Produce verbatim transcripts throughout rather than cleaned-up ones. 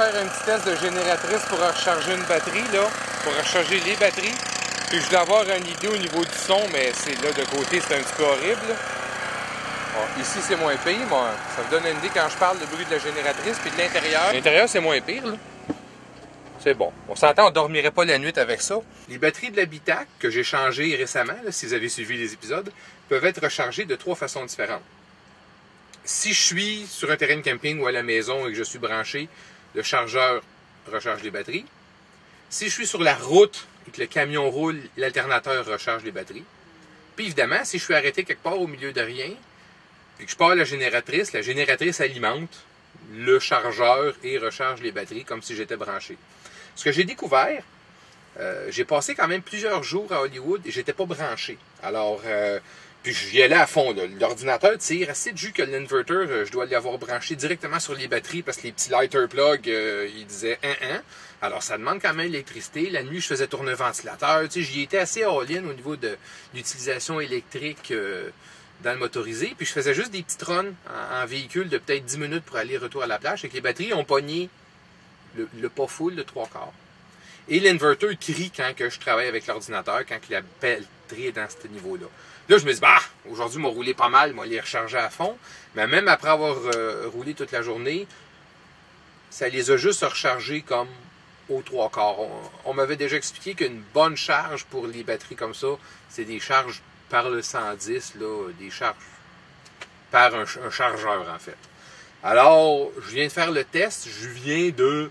faire un petit test de génératrice pour recharger une batterie, là, pour recharger les batteries. Puis je voulais avoir une idée au niveau du son, mais c'est là de côté, c'est un petit peu horrible. Bon, ici, c'est moins pire. Bon, ça vous donne une idée quand je parle du bruit de la génératrice, puis de l'intérieur. L'intérieur, c'est moins pire, là. C'est bon. On s'entend, on ne dormirait pas la nuit avec ça. Les batteries de l'habitacle, que j'ai changées récemment, là, si vous avez suivi les épisodes, peuvent être rechargées de trois façons différentes. Si je suis sur un terrain de camping ou à la maison et que je suis branché, le chargeur recharge les batteries. Si je suis sur la route et que le camion roule, l'alternateur recharge les batteries. Puis évidemment, si je suis arrêté quelque part au milieu de rien et que je pars la génératrice, la génératrice alimente le chargeur et recharge les batteries comme si j'étais branché. Ce que j'ai découvert, euh, j'ai passé quand même plusieurs jours à Hollywood et j'étais pas branché. Alors, euh, puis j'y allais à fond. L'ordinateur tire assez de jus que l'inverter, euh, je dois l'avoir branché directement sur les batteries parce que les petits lighter plugs, euh, ils disaient un un. Alors, ça demande quand même l'électricité. La nuit, je faisais tourner un ventilateur. Tu sais, j'y étais assez all-in au niveau de l'utilisation électrique euh, dans le motorisé. Puis je faisais juste des petites runs en, en véhicule de peut-être dix minutes pour aller retour à la plage. Et que les batteries ont pogné le, le pas full de trois quarts. Et l'inverter crie quand que je travaille avec l'ordinateur, quand que la batterie est dans ce niveau-là. Là, je me dis, bah, aujourd'hui, m'a roulé pas mal, m'a les recharger à fond. Mais même après avoir euh, roulé toute la journée, ça les a juste rechargés comme aux trois quarts. On, on m'avait déjà expliqué qu'une bonne charge pour les batteries comme ça, c'est des charges par le cent dix, là, des charges par un, un chargeur, en fait. Alors, je viens de faire le test, je viens de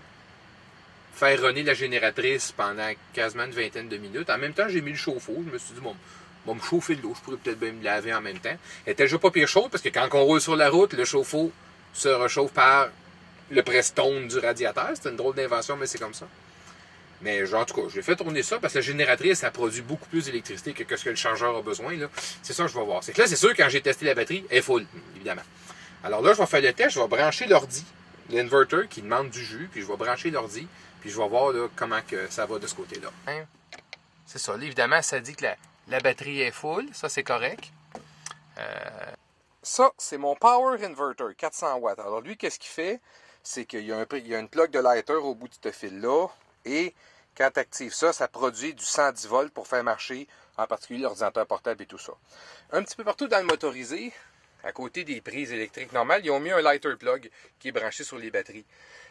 faire runner la génératrice pendant quasiment une vingtaine de minutes. En même temps, j'ai mis le chauffe-eau. Je me suis dit, bon, bon, me chauffer de l'eau. Je pourrais peut-être bien me laver en même temps. Elle était déjà pas pire chaude parce que quand on roule sur la route, le chauffe-eau se réchauffe par le press-tone du radiateur. C'est une drôle d'invention, mais c'est comme ça. Mais en tout cas, j'ai fait tourner ça parce que la génératrice, elle produit beaucoup plus d'électricité que ce que le chargeur a besoin. Là. C'est ça que je vais voir. C'est que là, c'est sûr, quand j'ai testé la batterie, elle est full, évidemment. Alors là, je vais faire le test. Je vais brancher l'ordi, l'inverter qui demande du jus, puis je vais brancher l'ordi. Puis je vais voir là, comment que ça va de ce côté-là. Hein? C'est ça. Là, évidemment, ça dit que la, la batterie est full. Ça, c'est correct. Euh... Ça, c'est mon Power Inverter, quatre cents watts. Alors lui, qu'est-ce qu'il fait? C'est qu'il y a, un, il y a une plug de lighter au bout de ce fil-là. Et quand tu actives ça, ça produit du cent dix volts pour faire marcher, en particulier l'ordinateur portable et tout ça. Un petit peu partout dans le motorisé, à côté des prises électriques normales, ils ont mis un lighter plug qui est branché sur les batteries.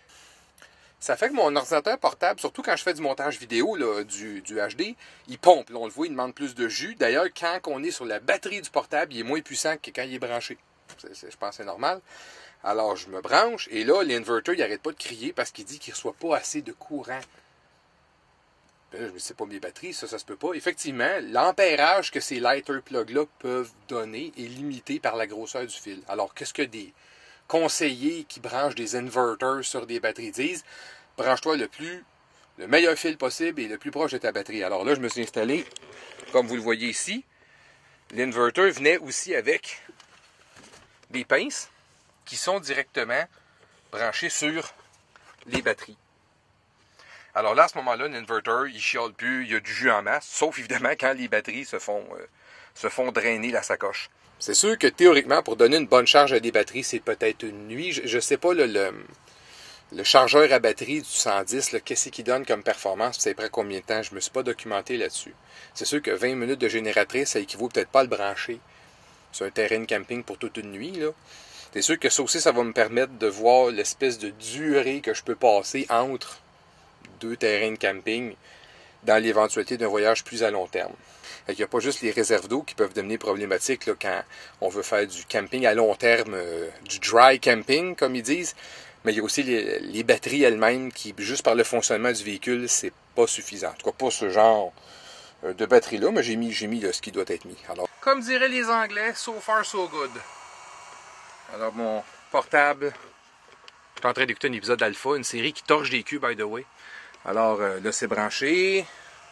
Ça fait que mon ordinateur portable, surtout quand je fais du montage vidéo, là, du, du H D, il pompe. Là, on le voit, il demande plus de jus. D'ailleurs, quand on est sur la batterie du portable, il est moins puissant que quand il est branché. C'est, c'est, je pense que c'est normal. Alors, je me branche et là, l'inverter, il n'arrête pas de crier parce qu'il dit qu'il ne reçoit pas assez de courant. Ben là, je me dis, c'est pas mes batteries, ça, ça se peut pas. Effectivement, l'ampérage que ces lighter plugs-là peuvent donner est limité par la grosseur du fil. Alors, qu'est-ce que des conseillers qui branchent des inverters sur des batteries disent? Branche-toi le plus, le meilleur fil possible et le plus proche de ta batterie. Alors là, je me suis installé, comme vous le voyez ici. L'inverter venait aussi avec des pinces qui sont directement branchées sur les batteries. Alors là, à ce moment-là, l'inverter, il chiale plus, il y a du jus en masse, sauf évidemment quand les batteries se font, euh, se font drainer la sacoche. C'est sûr que théoriquement, pour donner une bonne charge à des batteries, c'est peut-être une nuit. Je ne sais pas là, le, le chargeur à batterie du cent dix, là, qu'est-ce qu'il donne comme performance, c'est près combien de temps. Je ne me suis pas documenté là-dessus. C'est sûr que vingt minutes de génératrice, ça équivaut peut-être pas à le brancher sur un terrain de camping pour toute une nuit. Là. C'est sûr que ça aussi, ça va me permettre de voir l'espèce de durée que je peux passer entre deux terrains de camping dans l'éventualité d'un voyage plus à long terme. Il n'y a pas juste les réserves d'eau qui peuvent devenir problématiques là, quand on veut faire du camping à long terme, euh, du dry camping, comme ils disent, mais il y a aussi les, les batteries elles-mêmes qui, juste par le fonctionnement du véhicule, c'est pas suffisant. En tout cas, pas ce genre euh, de batterie-là, mais j'ai mis, j'ai mis là, ce qui doit être mis. Alors, comme diraient les Anglais, so far so good. Alors, mon portable, je suis en train d'écouter un épisode d'Alpha, une série qui torche des culs, by the way. Alors, euh, là, c'est branché.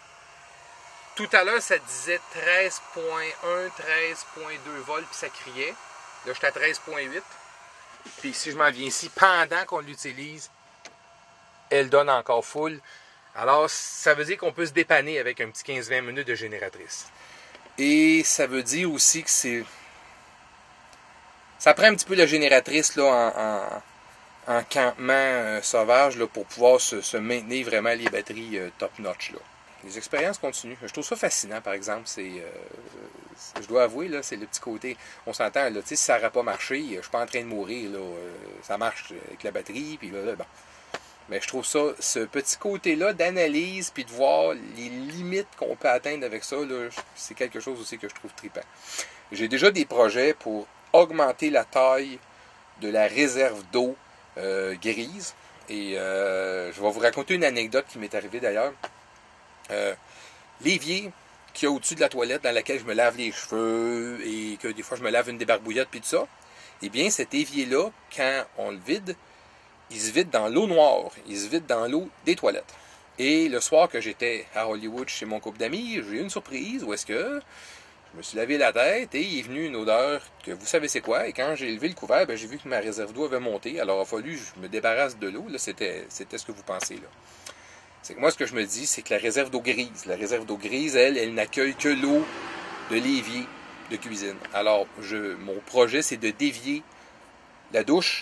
Tout à l'heure, ça disait treize virgule un, treize virgule deux volts, puis ça criait. Là, j'étais à treize virgule huit. Puis si je m'en viens ici, pendant qu'on l'utilise, elle donne encore full. Alors, ça veut dire qu'on peut se dépanner avec un petit quinze vingt minutes de génératrice. Et ça veut dire aussi que c'est... Ça prend un petit peu la génératrice là, en, en campement euh, sauvage là, pour pouvoir se, se maintenir vraiment les batteries euh, top-notch. Les expériences continuent. Je trouve ça fascinant, par exemple. C'est, euh, je dois avouer, là, c'est le petit côté. On s'entend, là, si ça n'aurait pas marché, je suis pas en train de mourir. Là, euh, ça marche avec la batterie, puis là, là, bon. Mais je trouve ça, ce petit côté-là d'analyse, puis de voir les limites qu'on peut atteindre avec ça, là, c'est quelque chose aussi que je trouve trippant. J'ai déjà des projets pour augmenter la taille de la réserve d'eau euh, grise. Et euh, je vais vous raconter une anecdote qui m'est arrivée d'ailleurs. Euh, l'évier qu'il y a au-dessus de la toilette dans laquelle je me lave les cheveux et que des fois je me lave une débarbouillette puis tout ça, eh bien cet évier-là, quand on le vide, il se vide dans l'eau noire, il se vide dans l'eau des toilettes. Et le soir que j'étais à Hollywood chez mon couple d'amis, j'ai eu une surprise où est-ce que je me suis lavé la tête et il est venu une odeur que vous savez c'est quoi. Et quand j'ai levé le couvert, ben, j'ai vu que ma réserve d'eau avait monté. Alors il a fallu que je me débarrasse de l'eau. Là, c'était, c'était ce que vous pensez là. C'est que moi, ce que je me dis, c'est que la réserve d'eau grise, la réserve d'eau grise, elle, elle n'accueille que l'eau de l'évier de cuisine. Alors, je, mon projet, c'est de dévier la douche,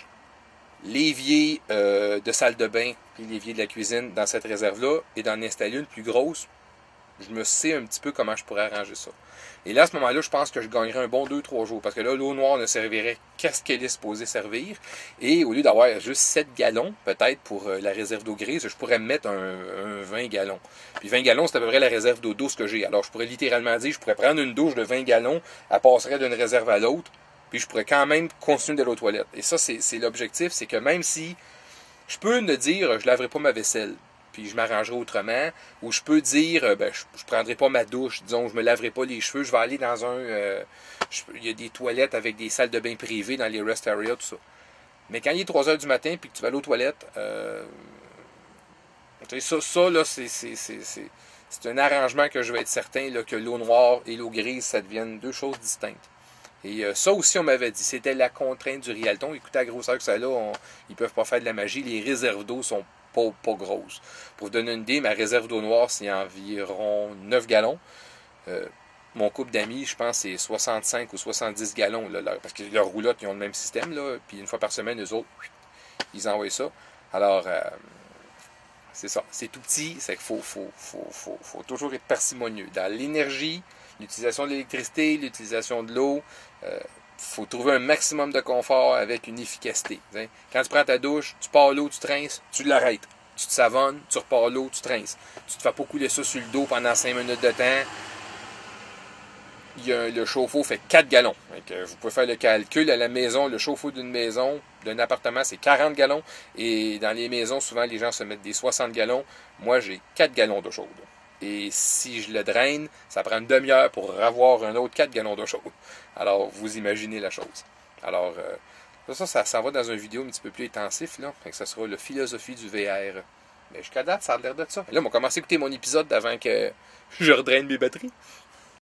l'évier euh, de salle de bain, puis l'évier de la cuisine dans cette réserve-là, et d'en installer une plus grosse. Je me sais un petit peu comment je pourrais arranger ça. Et là, à ce moment-là, je pense que je gagnerais un bon deux trois jours. Parce que là, l'eau noire ne servirait qu'à ce qu'elle est supposée servir. Et au lieu d'avoir juste sept gallons, peut-être, pour euh, la réserve d'eau grise, je pourrais me mettre un, un vingt gallons. Puis vingt gallons, c'est à peu près la réserve d'eau douce que j'ai. Alors, je pourrais littéralement dire, je pourrais prendre une douche de vingt gallons, elle passerait d'une réserve à l'autre, puis je pourrais quand même continuer d'aller aux toilettes. Et ça, c'est, c'est l'objectif, c'est que même si je peux me dire, je laverai pas ma vaisselle, puis je m'arrangerai autrement, ou je peux dire, ben, je ne prendrai pas ma douche, disons, je me laverai pas les cheveux, je vais aller dans un... Euh, je, il y a des toilettes avec des salles de bain privées dans les rest areas, tout ça. Mais quand il est trois heures du matin, puis que tu vas aller aux toilettes, euh, ça, ça, là, c'est, c'est, c'est, c'est, c'est un arrangement que je vais être certain là, que l'eau noire et l'eau grise, ça devienne deux choses distinctes. Et euh, ça aussi, on m'avait dit, c'était la contrainte du Rialton. Écoutez, à la grosseur que ça a, là, on, ils ne peuvent pas faire de la magie, les réserves d'eau sont Pas, pas grosse. Pour vous donner une idée, ma réserve d'eau noire, c'est environ neuf gallons. Euh, mon couple d'amis, je pense, c'est soixante-cinq ou soixante-dix gallons. Là, là, parce que leurs roulottes, ils ont le même système. Là, puis une fois par semaine, eux autres, ils envoient ça. Alors, euh, c'est ça. C'est tout petit. C'est qu'il faut, faut, faut, faut, faut toujours être parcimonieux. Dans l'énergie, l'utilisation de l'électricité, l'utilisation de l'eau, euh, faut trouver un maximum de confort avec une efficacité. T'sais. Quand tu prends ta douche, tu pars l'eau, tu trinces, tu l'arrêtes. Tu te savonnes, tu repars l'eau, tu trinces. Tu te fais pas couler ça sur le dos pendant cinq minutes de temps. Il y a, le chauffe-eau fait quatre gallons. Donc, vous pouvez faire le calcul. À la maison, le chauffe-eau d'une maison, d'un appartement, c'est quarante gallons. Et dans les maisons, souvent, les gens se mettent des soixante gallons. Moi, j'ai quatre gallons d'eau chaude. Et si je le draine, ça prend une demi-heure pour avoir un autre quatre gallons d'eau chaude. Alors, vous imaginez la chose. Alors, euh, ça, ça s'en va dans une vidéo un petit peu plus intensif, là. Fait que ça sera la philosophie du V R. Mais jusqu'à date, ça a l'air de ça. Et là, on va commencer à écouter mon épisode avant que je redraine mes batteries.